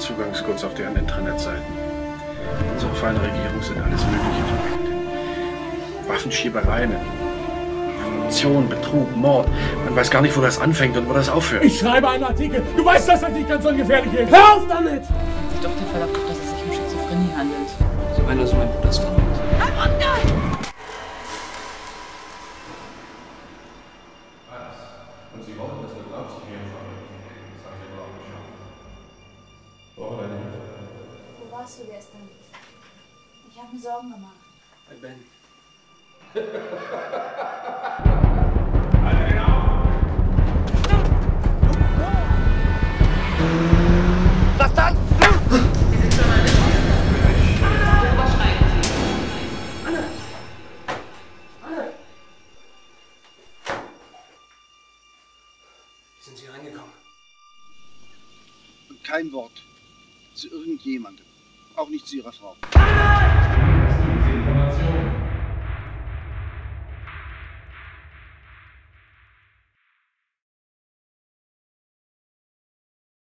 Zugangscodes auf deren Internetseiten. Unsere feine Regierung sind alles Mögliche verwendet. Waffenschiebereien, Korruption, Betrug, Mord. Man weiß gar nicht, wo das anfängt und wo das aufhört. Ich schreibe einen Artikel. Du weißt, dass das nicht ganz ungefährlich ist. Hör auf damit! Doch der Verdacht, dass es sich um Schizophrenie handelt. Sie meinen, dass mein Bruder ist verrückt? Und Sie wollen, dass wir glaubt, Sie gehen von das habe ich aber auch geschafft. Brauche deine Hilfe. Wo warst du gestern? Ich habe mir Sorgen gemacht. Bei Ben. Halte den Augen! Was dann? Sie sind Journalist. Wo überschreiten Sie? Anne! Anne! Wie sind Sie reingekommen? Und kein Wort zu irgendjemandem. Auch nicht zu Ihrer Frau. Diese Information